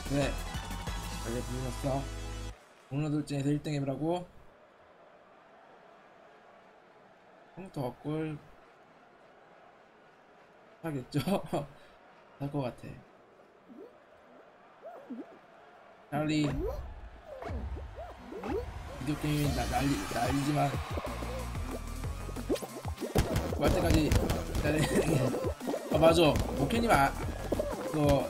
네, 잘게 부르셨어. 오늘 돌진에서 1등 해보라고? 컴퓨터 업글 하겠죠? 할 것 같아. 찰리, 비디오 게임이 난리지만 구할 때까지 기다리는 게. 아, 맞아. 오케님, 그거,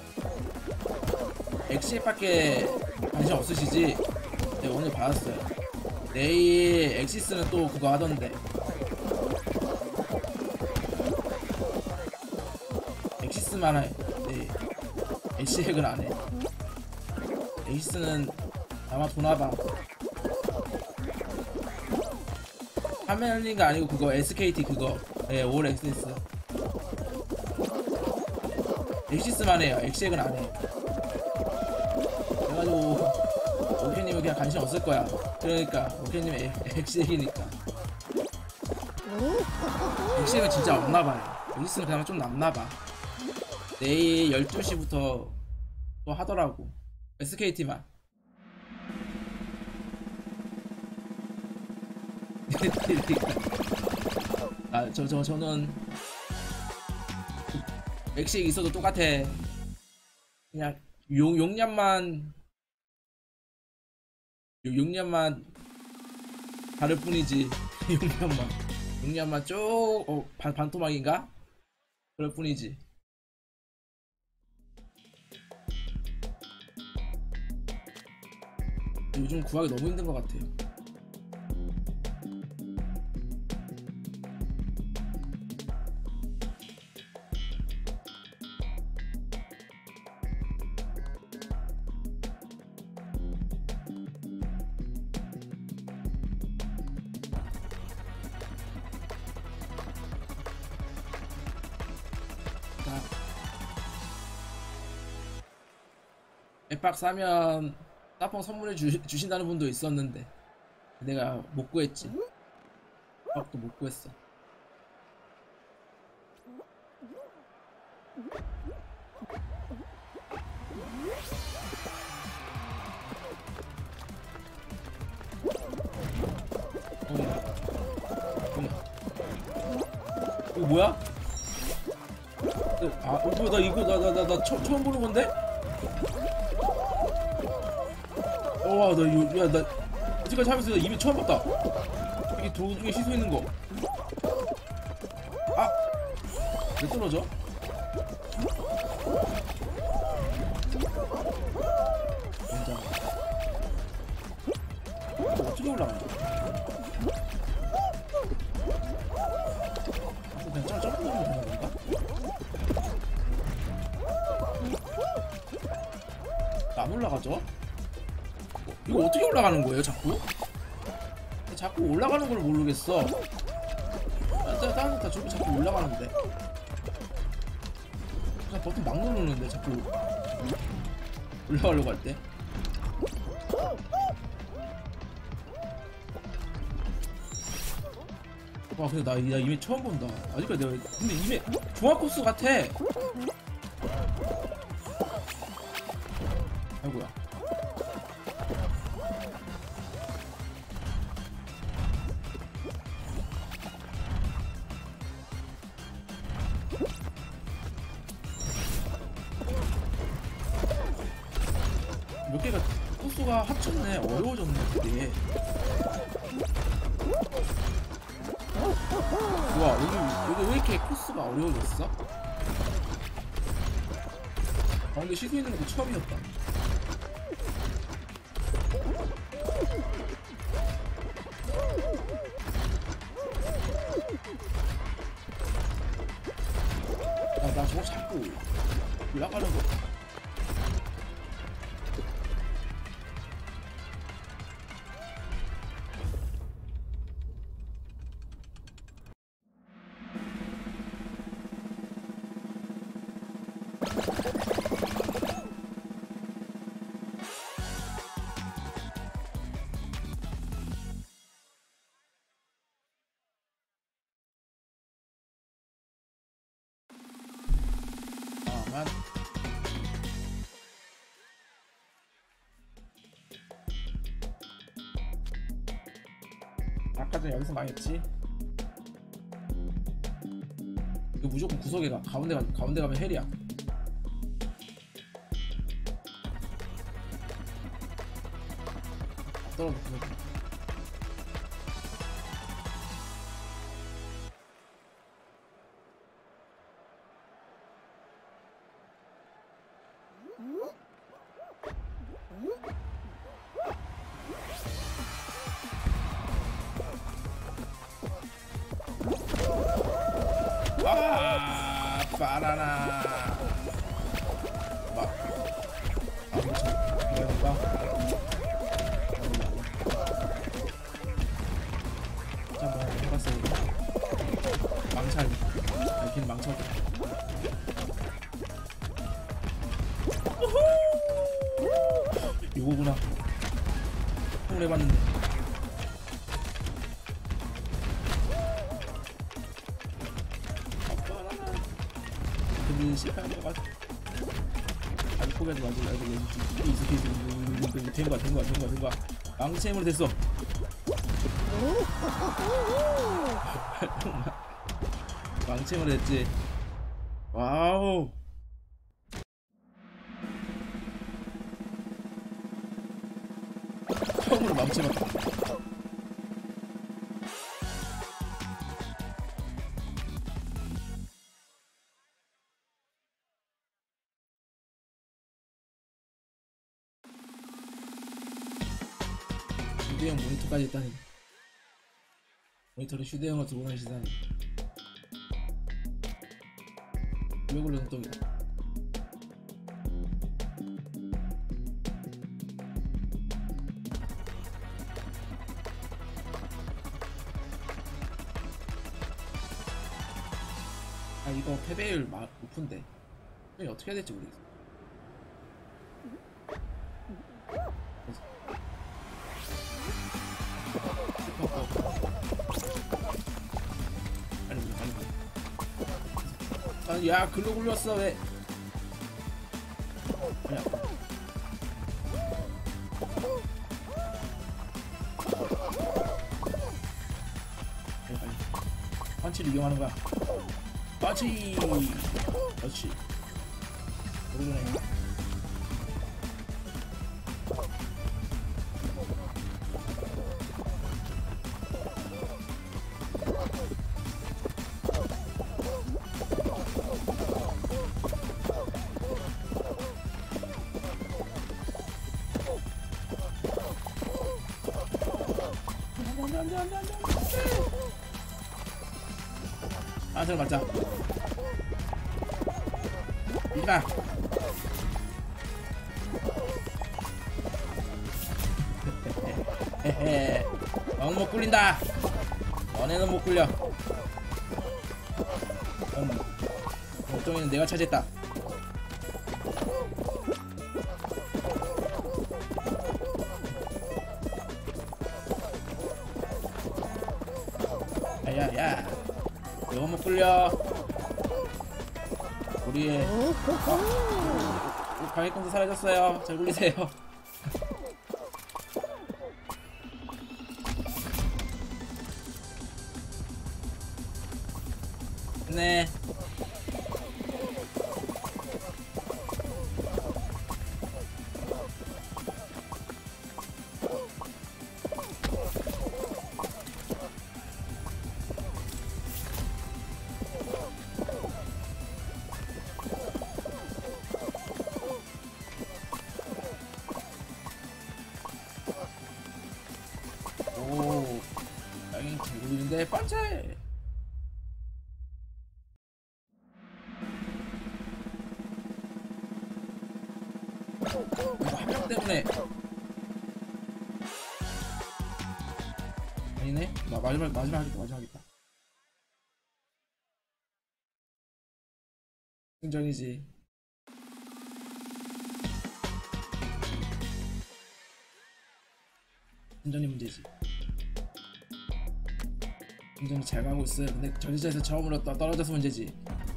엑시밖에 관심 없으시지? 네, 오늘 받았어요. 내일 엑시스는 또 그거 하던데. 엑시스만 해. 네, 엑시핵을 안 해. 엑시스는 아마 도나봐. 화면 흘린 거 아니고 그거 SKT 그거. 네, 올 엑시스. 엑시스만 해요. 엑시핵은 안 해. 그래가지고 오케님은 그냥 관심 없을 거야. 그러니까 오케님은 엑시핵이니까. 엑시핵은 진짜 없나봐요. 엑시스는 그나마 좀 남나봐. 내일 12시부터 또 하더라고. SKT만. 저는 엑시엑 있어도 똑같아. 그냥 용량만 다를 뿐이지. 용량만 반토막인가? 그럴 뿐이지. 요즘 구하기 너무 힘든 것 같아요. 자, 앱박 사면 따봉 선물해 주신다는 분도 있었는데 내가 못 구했지. 앱박도 못 구했어. 이거 뭐야? 이거 나 처음 보는 건데? 와, 나 이거, 야, 나 아직까지 하면서 이미 처음 봤다. 이게 도중에 시소 있는 거. 아, 왜 떨어져? 진짜. 어떻게 올라가냐? 그냥 점프 하면 되는 건가? 안 올라가죠? 이거 어떻게 올라가는 거예요, 자꾸? 자꾸 올라가는 걸 모르겠어. 다른 다 저기 자꾸 올라가는데. 그냥 버튼 막 누르는데 자꾸 올라가려고 할 때. 와, 근데 나 이미 처음 본다. 아직까지 내가 근데 이미 종합 코스 같아. 아이고야. 몇 개가 코스가 합쳤네. 어려워졌네 그게. 와, 여기 왜 이렇게 코스가 어려워졌어? 근데 시도 있는 것도 처음이었다. 나 저거 자꾸 올라가는 거. 만 아까 전에 여기서 망했지. 이거 무조건 구석에 가. 가운데 가면 헬이야. 떨어져 구석에. 아, 바나나. 막. 아, 이거 잠깐만 해봤어. 망찰. 아, 걔는 망쳐. 이거구나. 통을 해봤는데. 근데 실패한 거 같아. 아직 포기하지 마지. 이렇게 된 거야. 망치 힘으로 됐어. 망치 힘으로 됐지. 와우. 처음으로 망치 맞다. 휴대용 모니터까지 있다니. 모니터를 휴대용으로 들고 다니시다니. 왜 걸려 눈덩이다. 아, 이거 패배율 높은데 이거 어떻게 해야 될지 모르겠어. 아니, 야, 글로 굴렸어. 왜? 아니야. 빨리. 펀치를 이용하는 거야. 펀치. 그렇지. 모르겠네. 아, 들어가자. 이리가. 헤헤. 너는 못 굴린다. 너네는 못 굴려. 목동이는 내가 차지했다. 야야, 이거 못 굴려. 우리의 방해공도 사라졌어요. 잘 굴리세요. 네. 오, 여기 잘 굴리는데 반짝. 이거 한 명 때문에. 아니네. 나 마지막 하겠다. 승전이지. 승전이 문제지. 승전이 잘 가고 있어요. 근데 전지자에서 처음으로 떨어져서 문제지.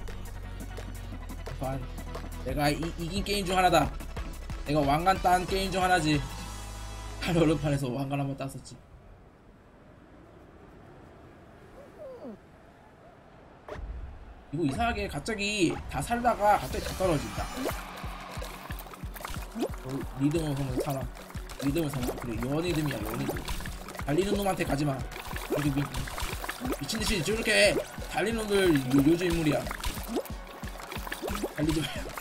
반. 내가 이긴 게임 중 하나다. 내가 왕관 딴 게임 중 하나지. 할로르판에서 왕관 한번 땄었지. 이거 이상하게 갑자기 다 살다가 갑자기 다 떨어진다. 리듬을 보면 사람. 리듬을 사람. 그래, 연이듬이야, 연이듬. 달리는 놈한테 가지마. 여기 미친듯이 저렇게 달리는 놈들 요즘 인물이야. 달리지 말고.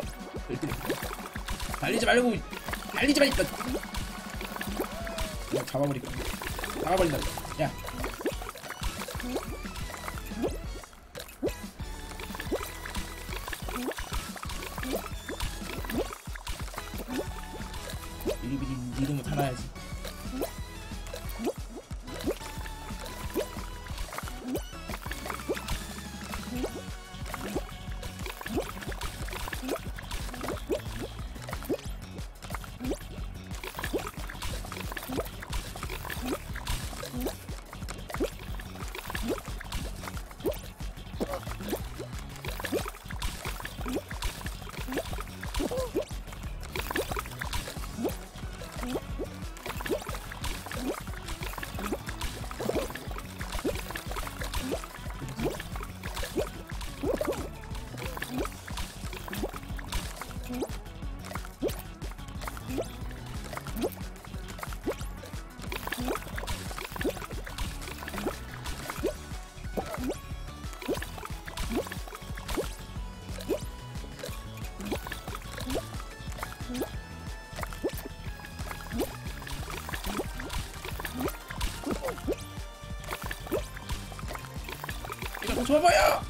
달리지 말고. 달리지 말니까. 그냥 잡아버릴까. 잡아버린다. 야. 미리미리 리듬을 타놔야지. 좋아봐요. 야,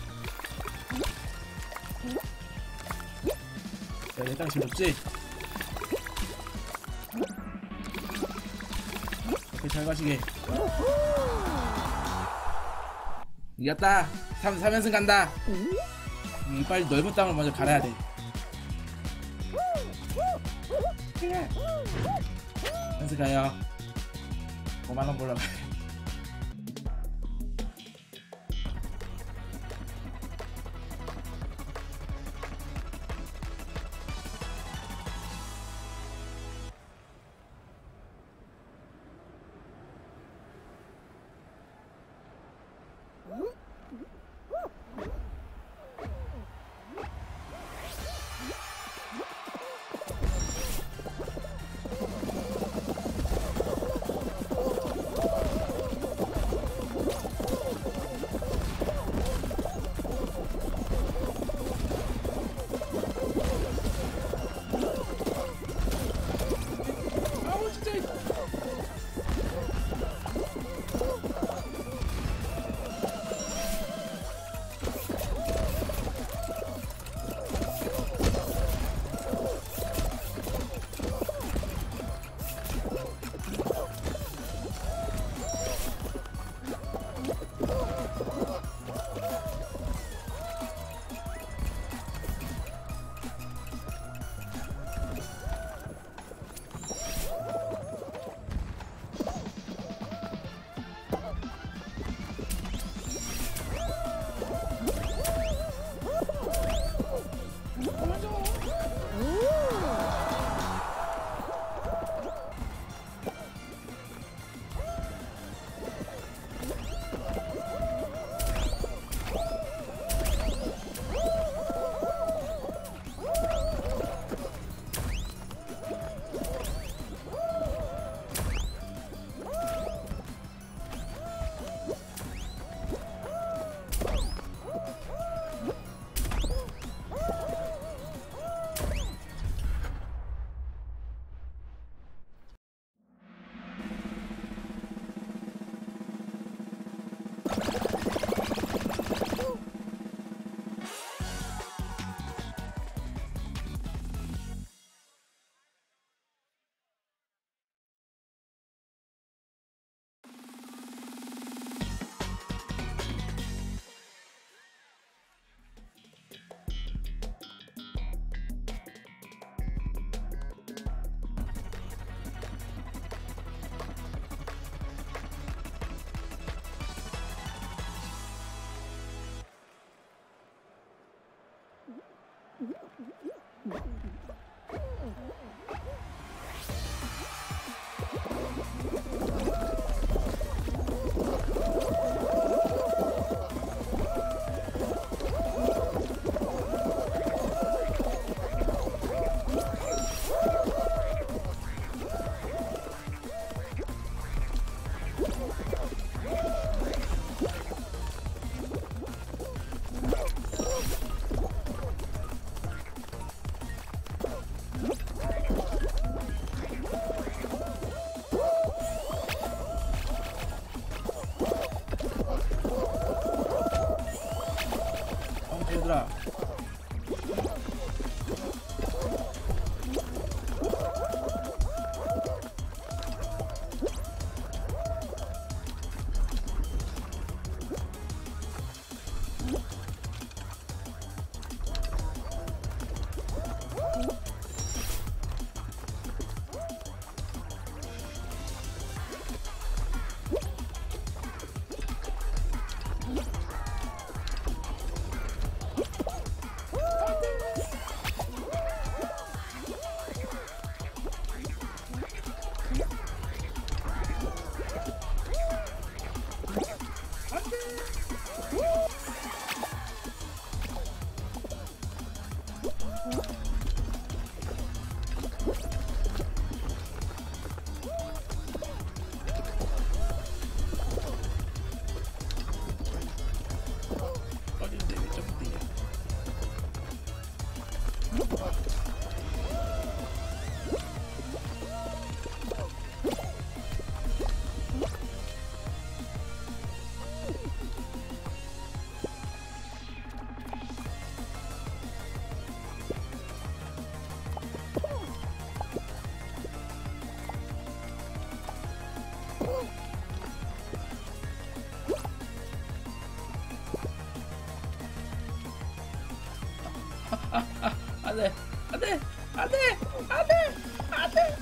내 땅 제일 높지? 오케이, 잘 가시게. 이겼다. 3연승 간다. 이 빨리 넓은 땅을 먼저 갈아야 돼. 연승 가요. 5만원 벌러 가요. 얘들아. 꺼지는데 왜 점프 뛰냐? 안돼 안돼 안돼 안돼 안돼.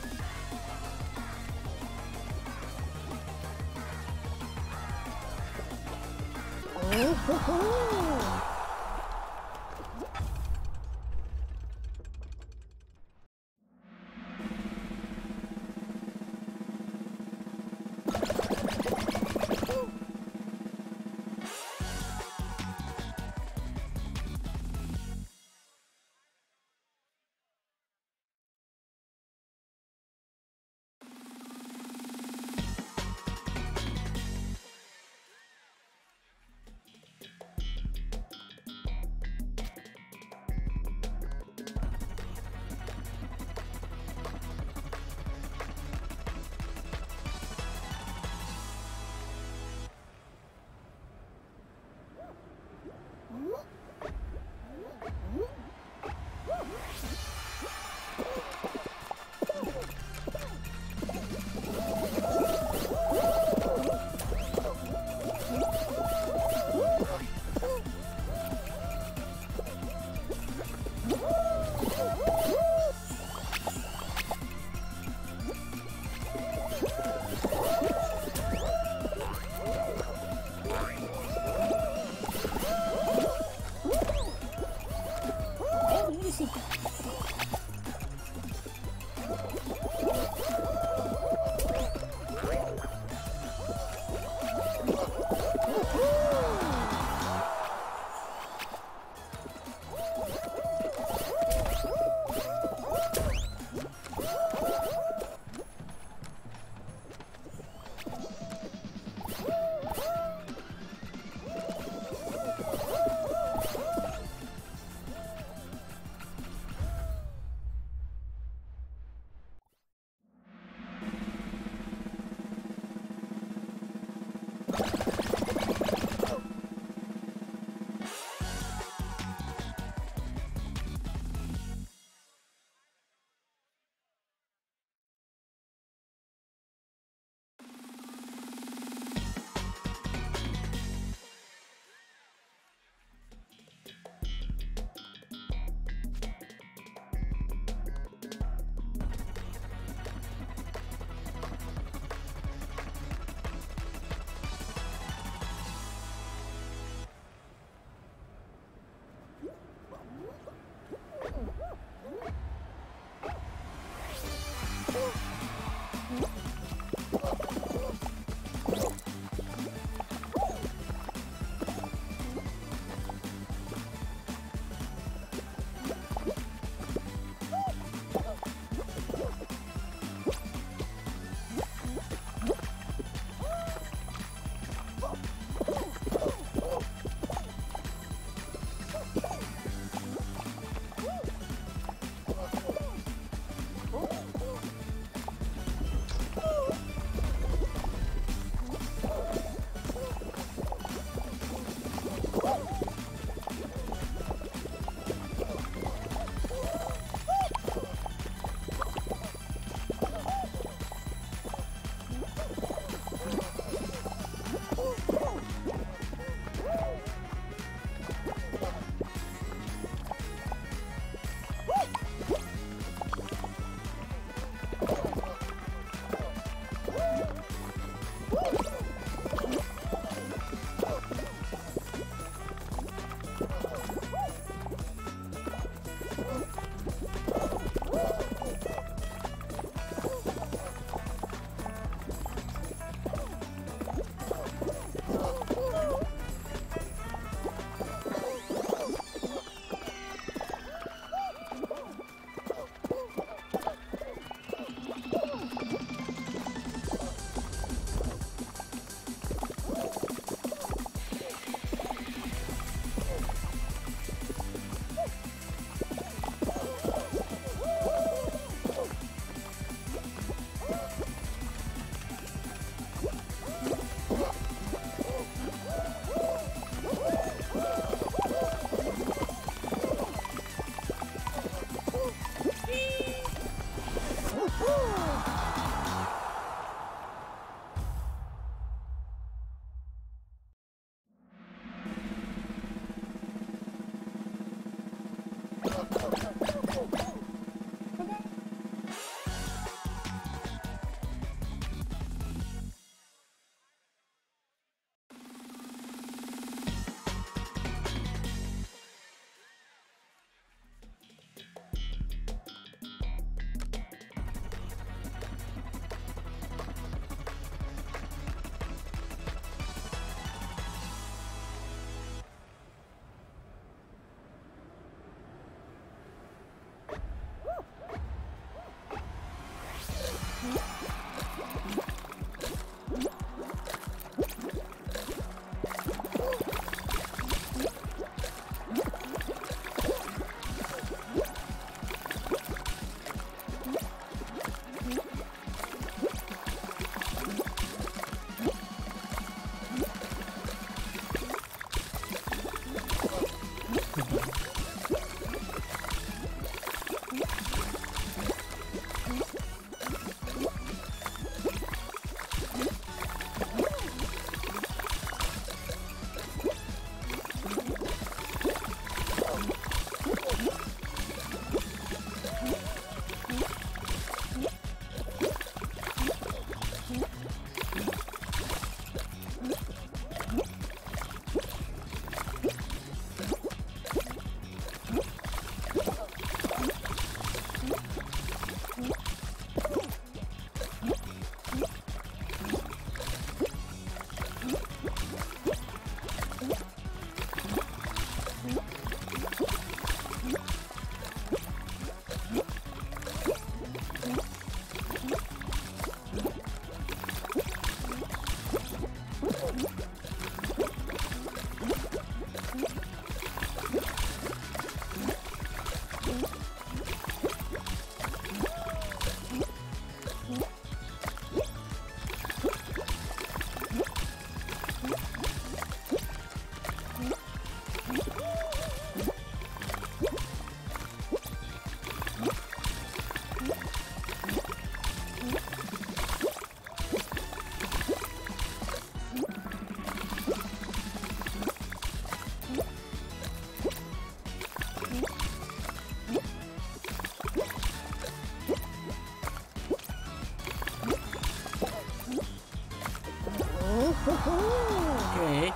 오케이.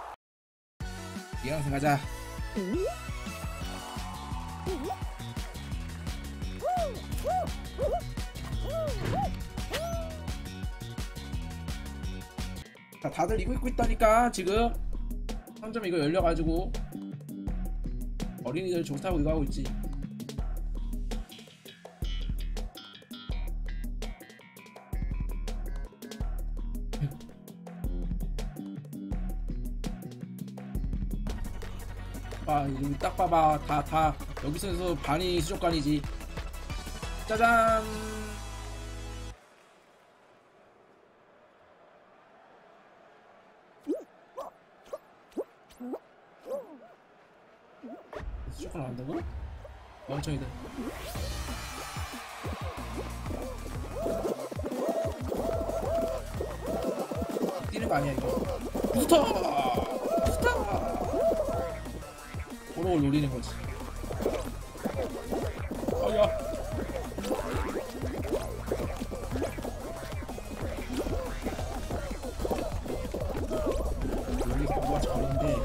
이강생 가자. 자, 다들 이거 입고 있다니까 지금. 상점 이거 열려가지고 어린이들 좋다고 이거 하고 있지. 아, 여기 딱 봐봐. 다 여기서 반이 수족관이지. 짜잔. 수족관 나온다고? 멍청이들. 뛰는 거 아니야 이거. 부스터! 부스터! 오록을 노리는 거지. 야. 여기 뭐가 저런데.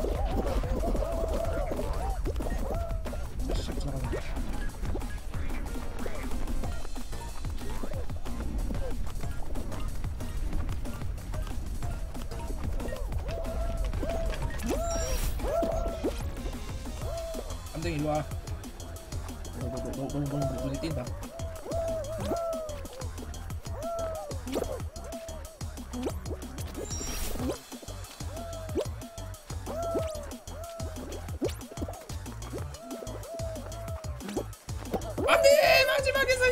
시작 잘하네. 깜댕이 일로와. 너 눈에 띈다. 안돼! 마지막에서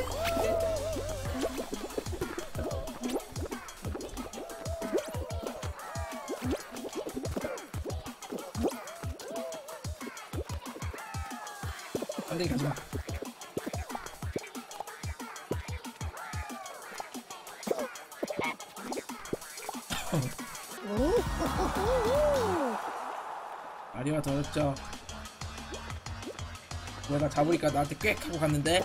안돼 가지마. 아리와 더 어렵죠. 나 잡으니까 나한테 꽥 하고 갔는데.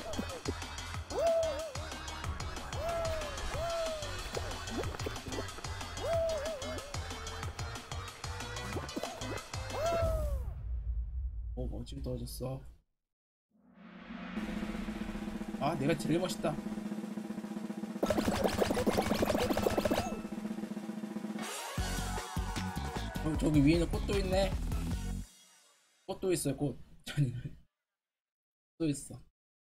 지금 떨어졌어. 아, 내가 제일 멋있다. 저기 위에는 꽃도 있네. 꽃도 있어요, 꽃. 또 있어.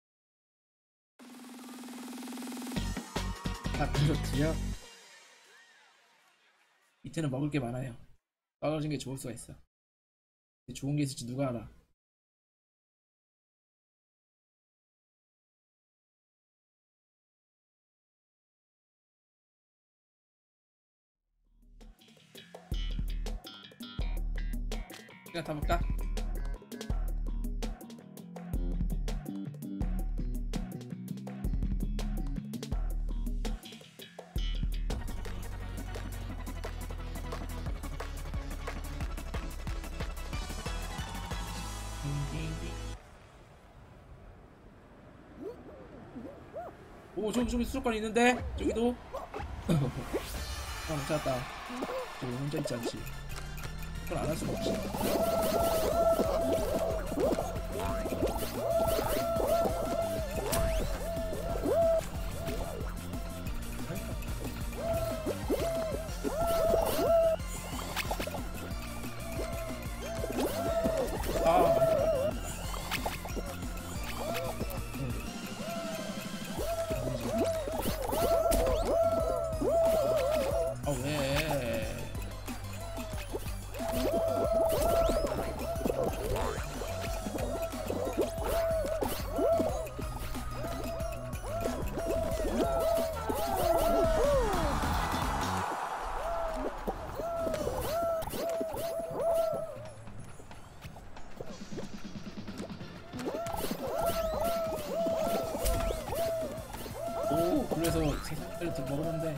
아, 그렇지요? 밑에는 먹을 게 많아요. 떨어진 게 좋을 수가 있어. 좋은 게 있을지 누가 알아. 그냥 타볼까? 오, 저기 수족관 있는데? 저기도? 아, 못 찾았다. 저기 혼자 있지 않지. 그걸 안 할 수가 없지. 아, 아, 왜? 오, 그래서 세상까지 멀었는데.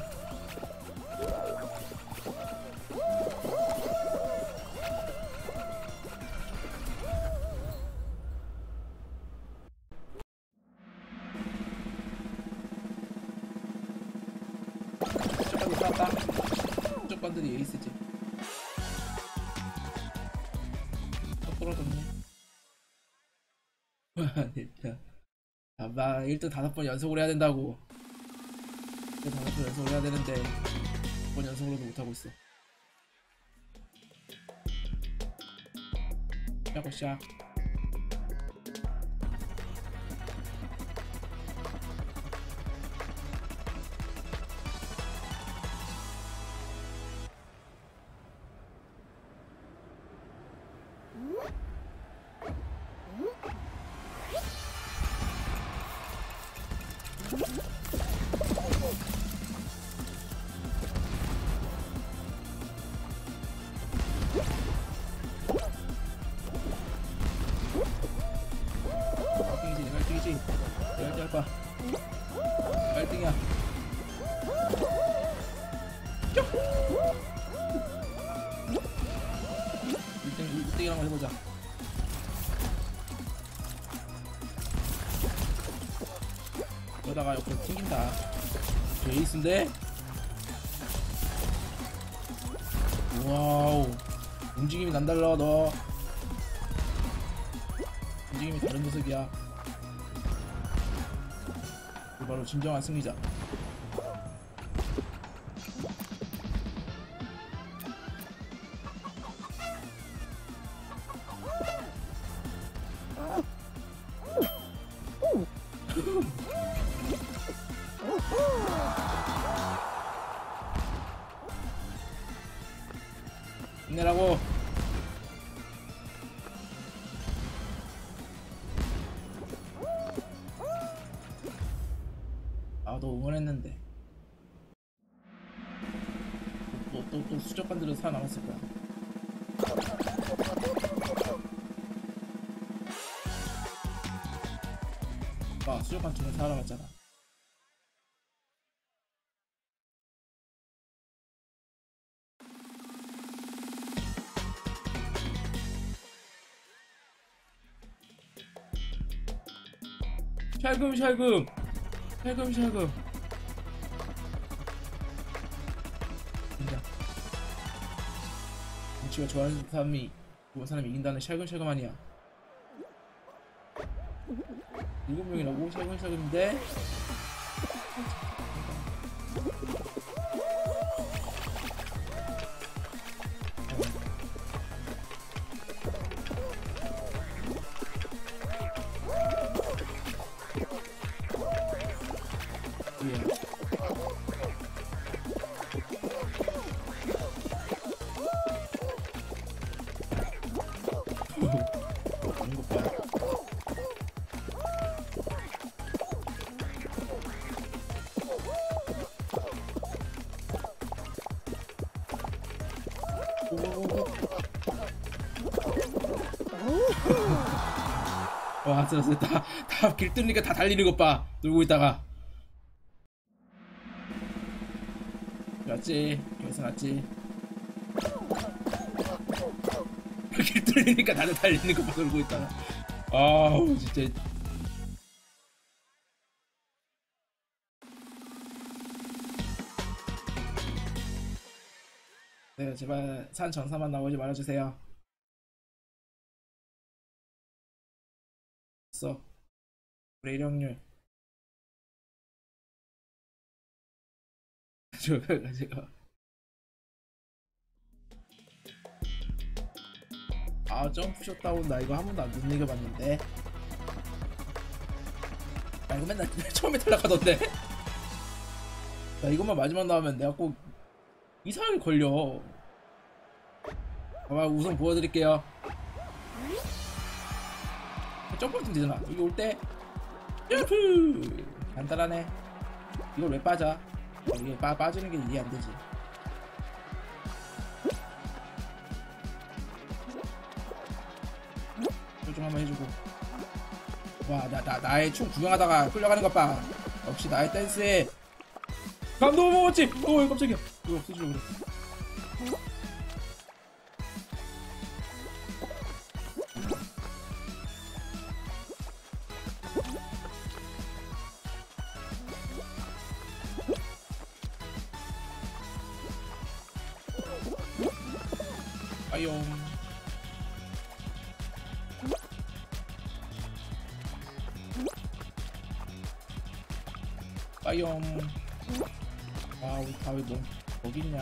수족관도 쌌다. 수족관들이 에이스지. 또 떨어졌네. 진짜. 나 1등 5번 연속으로 해야 된다고. 1등 5번 연속으로 해야 되는데 5번 연속으로도 못하고 있어. 시작하고 시작. 내가 1등 할 거야. 1등이야. 1등이랑 한번 해보자. 그러다가 옆으로 튕긴다. 저 에이스인데? 와우. 움직임이 남달라, 너. 움직임이 다른 모습이야. 이게 바로 진정한 승리자. 힘내라고. 아, 너 응원했는데. 또 수족관들은 살아남았을 거야. 아, 수족관 중에 살아남았잖아. 샬금. 진짜. 뭉치가 좋아하는 사람이 이긴다는 샬금 아니야. 7명이라고 샬금인데. 와, 진짜 다 길 뚫으니까 다 달리는 것 봐. 놀고 있다가. 맞지? 여기서 맞지? 길 뚫리니까 다들 달리는 거 봐. 놀고 있다가. 아우, 진짜. 네, 제발 산 정사만 나오지 말아주세요. 우리 일용률 제가 점프샷 다운. 나 이거 한 번도 안 눈여겨봤는데. 이거 맨날 처음에 탈락하던데. 나 이것만 마지막 나오면 내가 꼭 이상하게 걸려. 봐봐, 우선 보여드릴게요. 점프하면 되잖아. 이거 올 때 점프! 간단하네. 이걸 왜 빠져? 이게 빠지는 게 이해 안 되지. 좀 한번 해주고. 와, 나의 춤 구경하다가 끌려가는 것 봐. 역시 나의 댄스에 감동을 먹었지. 깜짝이야. 이거 없어지려 그래. 빠용. 아, 우리 다 왜 너무 거기 있냐.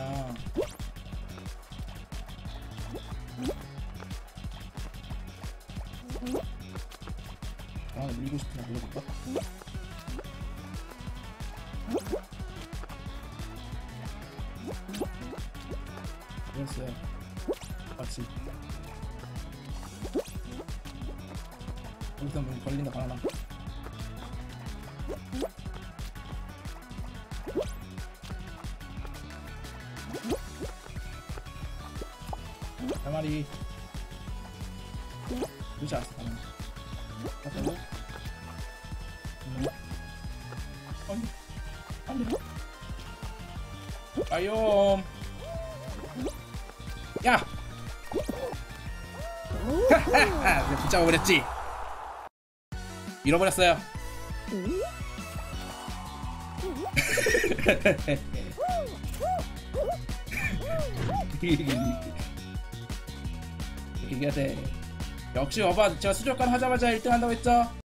밀고 싶으면 밀어볼까? 그랬어요. 같이. 여기서 한번 걸린다, 바나나. 한 마리. 그렇지 않았어, 바나나. 갔다고? 안 돼. 빠용. 야! 하하하! 붙잡아버렸지? 잃어버렸어요. 이렇게 해야 돼. 역시 봐봐, 제가 수족관 하자마자 1등 한다고 했죠?